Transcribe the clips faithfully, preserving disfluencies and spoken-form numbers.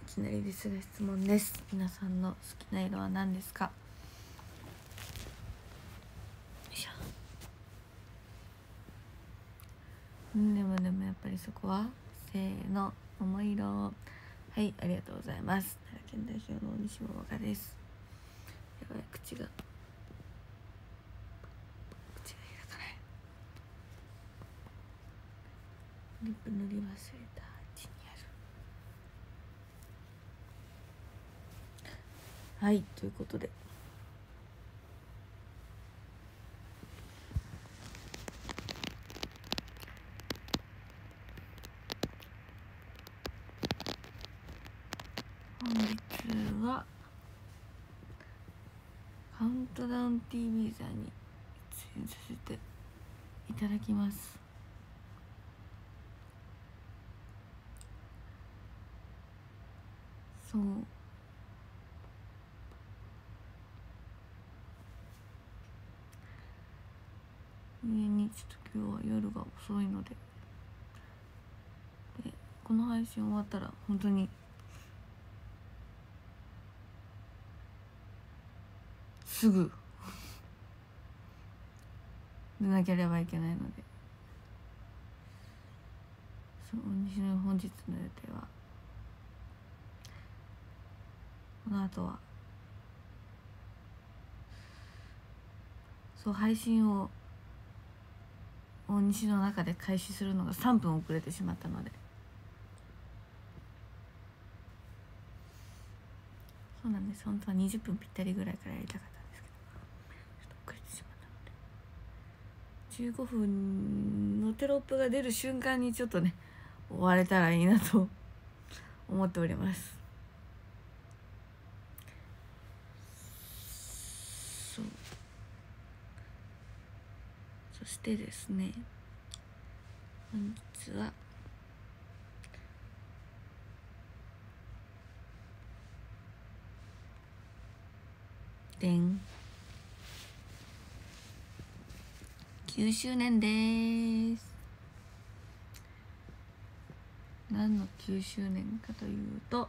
きなりですが質問です。皆さんの好きな色は何ですか？よいしょ。うんでもでもやっぱりそこはせーの、桃色。はい、ありがとうございます。奈良県代表の西桃佳です。やばい、口が口が開かない。リップ塗り忘れた。地にある。はい、ということで本日はカウントダウン ティーブイ さんに出演させていただきます。そう上にちょっと今日は夜が遅いのででこの配信終わったら本当にすぐ出なければいけないので、そう西の本日の予定はこの後はそう配信を大西の中で開始するのがさんぷん遅れてしまったので、そうなんです。本当はにじゅっぷんぴったりぐらいからやりたかったんですけど、ちょっと遅れてしまったのでじゅうごふんのテロップが出る瞬間にちょっとね終われたらいいなと思っております。そうそしてですね、本日はでんきゅうしゅうねんです。何のきゅうしゅうねんかというと、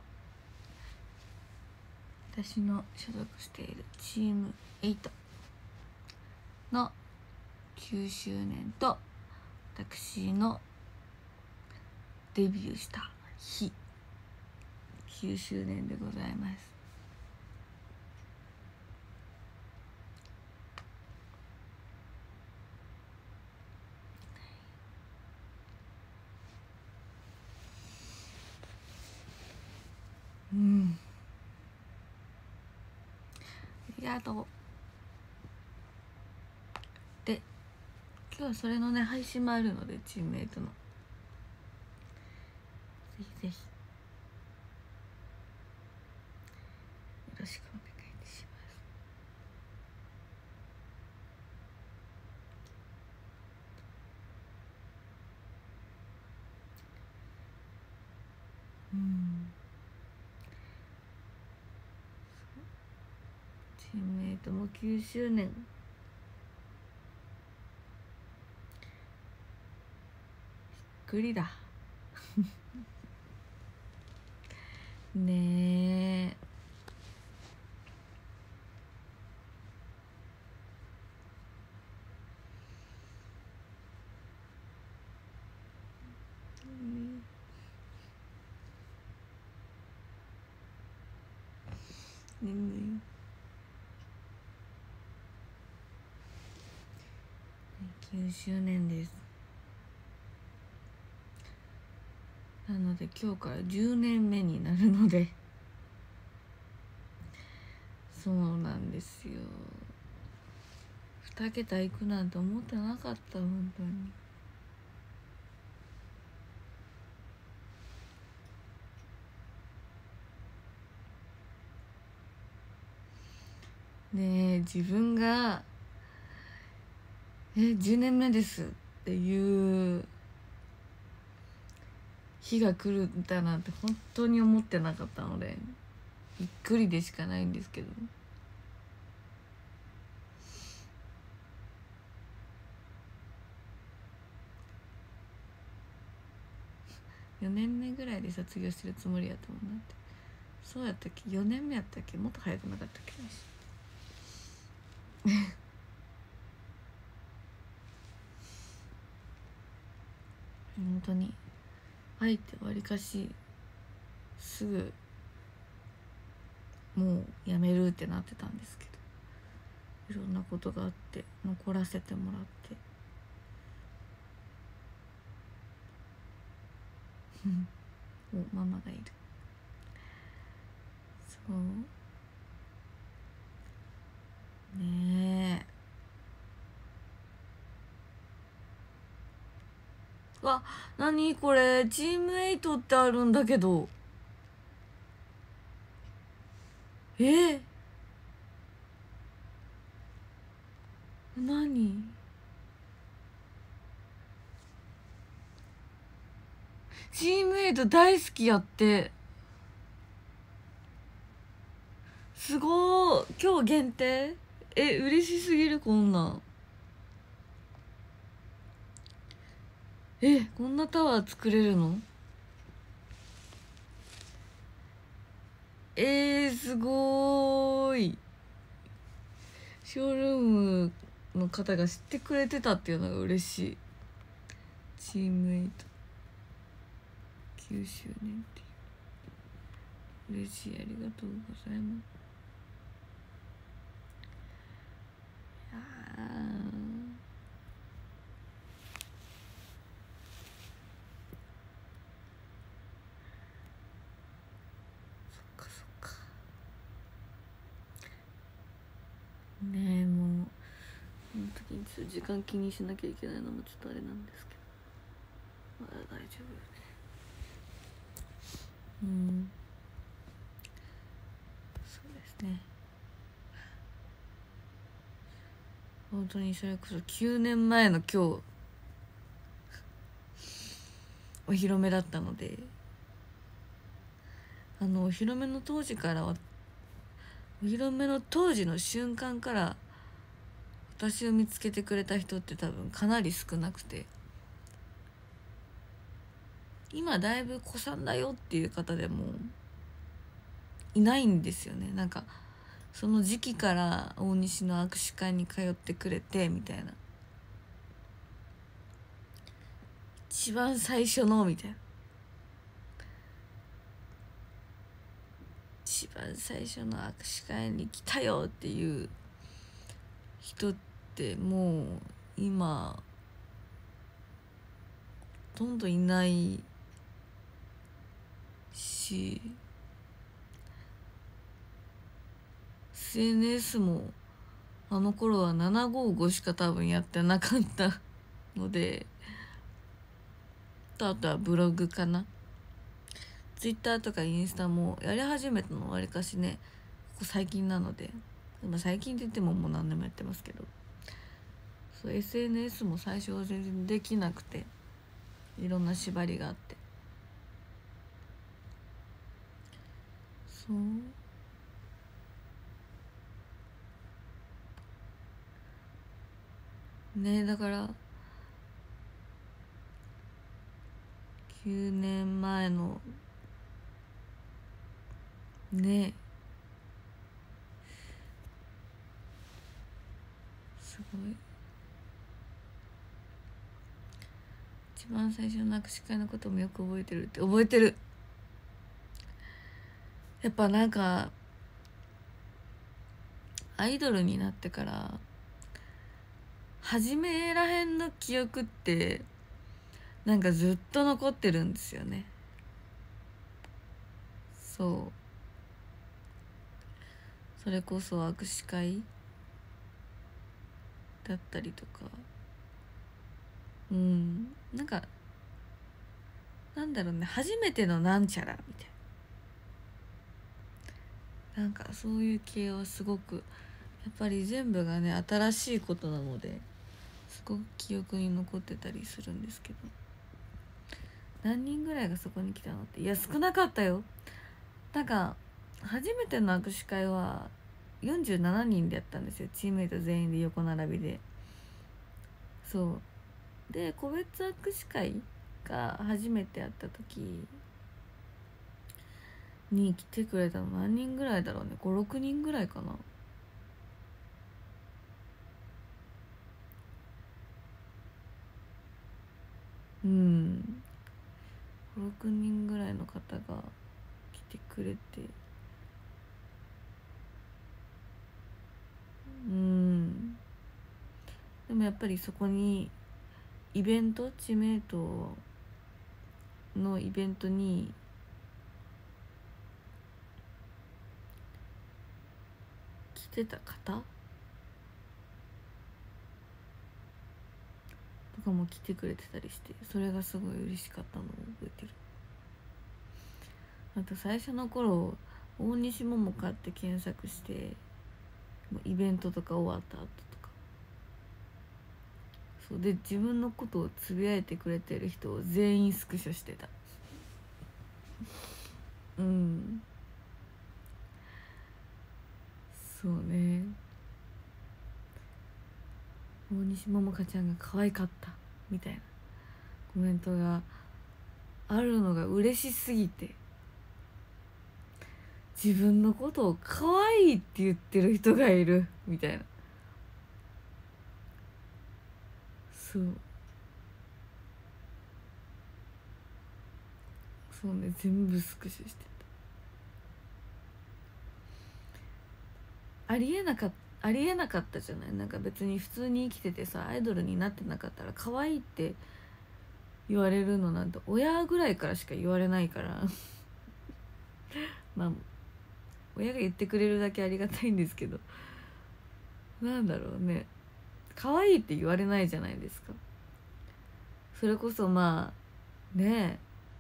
私の所属しているチームエイトのきゅうしゅうねんと私のデビューした日きゅうしゅうねんでございます。うんありがとう。で今日はそれのね配信もあるので、チームメイトのぜひぜひよろしくお願いします。うんチームメイトもきゅうしゅうねんびっくりだねえ。眠い。きゅうしゅうねんです。なので今日からじゅうねんめになるのでそうなんですよ。に桁いくなんて思ってなかった。本当にねえ、自分がえじゅうねんめですっていう日が来るんだなんて本当に思ってなかったのでびっくりでしかないんですけど、よねんめぐらいで卒業するつもりやと思うなって。 そうやったっけ、よねんめやったっけ、もっと早くなかったっけ本当に愛ってわりかしすぐもうやめるってなってたんですけど、いろんなことがあって残らせてもらっておママがいる。そうねえ。わ、なにこれチームエイトってあるんだけど、えー、何チームエイト大好きやって。すごー、今日限定。え、嬉しすぎる。こんなんえ、こんなタワー作れるの。えー、すごーい。ショールームの方が知ってくれてたっていうのが嬉しい。チームエイトきゅうしゅうねんっていう嬉しい。ありがとうございます。あーそっかそっかねえ、もうその時にちょっと時間気にしなきゃいけないのもちょっとあれなんですけど、まだ大丈夫よね。うん、そうですね。本当にそれこそきゅうねんまえの今日お披露目だったので、あのお披露目の当時からはお披露目の当時の瞬間から私を見つけてくれた人って多分かなり少なくて、今だいぶ子さんだよっていう方でもいないんですよね。なんかその時期から大西の握手会に通ってくれてみたいな、一番最初のみたいな、一番最初の握手会に来たよっていう人ってもう今ほとんどいないし、 エスエヌエス もあの頃はななごーごしか多分やってなかったので、とあとはブログかな。ツイッターとかインスタもやり始めたのわりかしね、ここ最近なので、まあ、最近って言ってももう何年もやってますけど、そう エスエヌエス も最初は全然できなくて、いろんな縛りがあって、そうね。だからきゅうねんまえのね、すごい一番最初の握手会のこともよく覚えてるって。覚えてる。やっぱなんかアイドルになってから初めらへんの記憶ってなんかずっと残ってるんですよね。そうそれこそ握手会だったりとか、うん、なんかなんだろうね、初めてのなんちゃらみたいな、なんかそういう系はすごくやっぱり全部がね新しいことなのですごく記憶に残ってたりするんですけど、何人ぐらいがそこに来たのって、いや少なかったよ。なんか初めての握手会はよんじゅうななにんでやったんですよ、チームメイト全員で横並びで。そうで個別握手会が初めてやった時に来てくれたの何人ぐらいだろうね。ごろくにんぐらいかな。うんごろくにんぐらいの方が来てくれて、うんでもやっぱりそこにイベント知名度のイベントに来てた方とかも来てくれてたりして、それがすごい嬉しかったのを覚えてる。あと最初の頃大西桃香って検索してイベントとか終わった後とか、そうで自分のことをつぶやいてくれてる人を全員スクショしてた。うんそうね、大西桃香ちゃんが可愛かったみたいなコメントがあるのが嬉しすぎて、自分のことを可愛いって言ってる人がいるみたいな。そうそうね、全部スクショしてた。ありえなかったありえなかったじゃない。なんか別に普通に生きててさ、アイドルになってなかったら可愛いって言われるのなんて親ぐらいからしか言われないからまあ親が言ってくれるだけありがたいんですけど、なんだろうね、可愛いって言われないじゃないですか。それこそまあねえ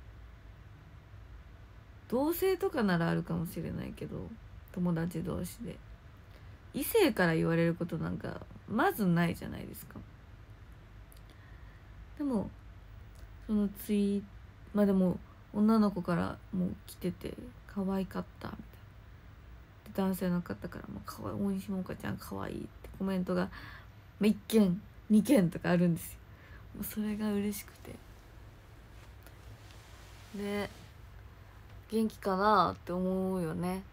同性とかならあるかもしれないけど、友達同士で異性から言われることなんかまずないじゃないですか。でもそのツイまあでも女の子からもう来てて可愛かったみたいな、男性の方からも可愛い大西桃香ちゃん可愛いってコメントがいっけんにけんとかあるんですよ。もうそれが嬉しくてで元気かなって思うよね。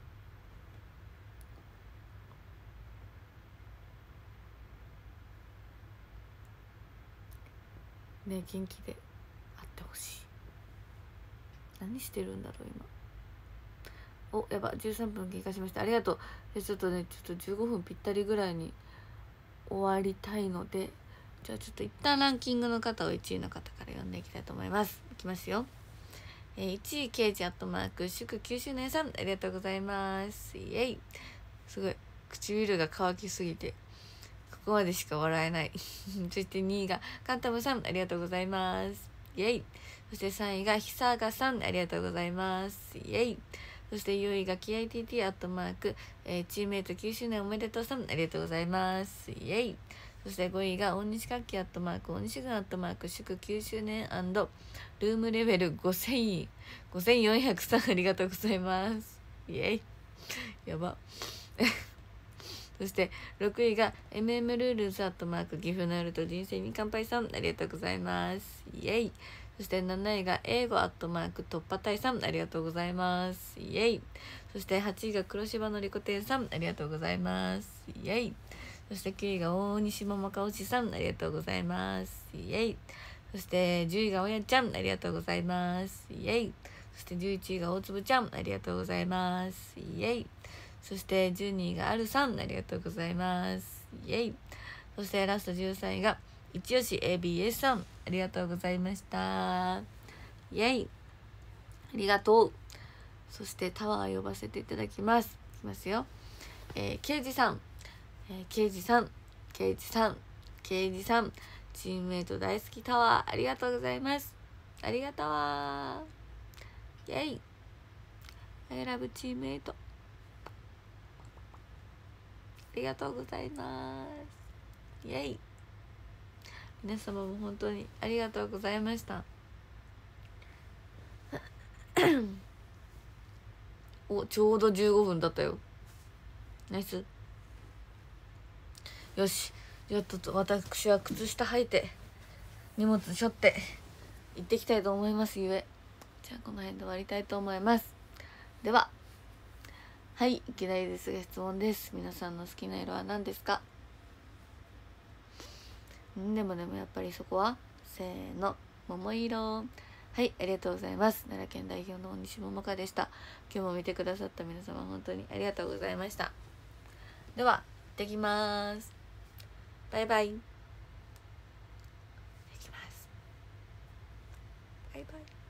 ね元気であってほしい。何してるんだろう今。おやばじゅうさんぷん経過しました。ありがとう。でちょっとねちょっとじゅうごふんぴったりぐらいに終わりたいので、じゃあちょっと一旦ランキングの方をいちいの方から読んでいきたいと思います。いきますよ。えー、いちいケイジアットマーク祝きゅうしゅうねんさん、ありがとうございます。イエイ。すごい唇が乾きすぎてここまでしか笑えないそしてにいがカンタムさん、ありがとうございます。イエイ。そしてさんいがひさがさん、ありがとうございます。イエイ。そしてよんいが キーアイティーティー アットマーク、えー、チームメイトきゅうしゅうねんおめでとうさん、ありがとうございます。イエイ。そしてごいが大西かっきアットマーク大西軍アットマーク祝きゅうしゅうねん&ルームレベルごせんごせんよんひゃくさん、ありがとうございます。イエイ。やばそしてろくいが エムエム ルールズアットマーク岐阜の夜と人生に乾杯さん、ありがとうございます。イエイ。そしてなないが英語アットマーク突破隊さん、ありがとうございます。イエイ。そしてはちいが黒芝のりこ店さん、ありがとうございます。イエイ。そしてきゅういが大西桃香おしさん、ありがとうございます。イエイ。そしてじゅういがおやちゃん、ありがとうございます。イエイ。そしてじゅういちいが大粒ちゃん、ありがとうございます。イエイ。そしてじゅうにいがあるさん、ありがとうございます。イエイ。そしてラストじゅうさんいが一押し エービーエス さん、ありがとうございました。イエイ。ありがとう。そしてタワー呼ばせていただきます。いきますよ。えー、ケイジさん、えー、ケイジさん、ケイジさん、ケイジさん、チームメイト大好きタワー、ありがとうございます。ありがとう。イエイ。I love チームメイト。ありがとうございます。イエイ。皆様も本当にありがとうございましたお、ちょうどじゅうごふんだったよ。ナイス。よし、じゃあちょっと私は靴下履いて荷物しょって行ってきたいと思いますゆえ、じゃあこの辺で終わりたいと思います。 では、はい、いきなりですが質問です。皆さんの好きな色は何ですか？んでもでもやっぱりそこはせーの、桃色。はい、ありがとうございます。奈良県代表の大西桃香でした。今日も見てくださった皆様本当にありがとうございました。では、行ってきます。バイバイ。行きます。バイバイ。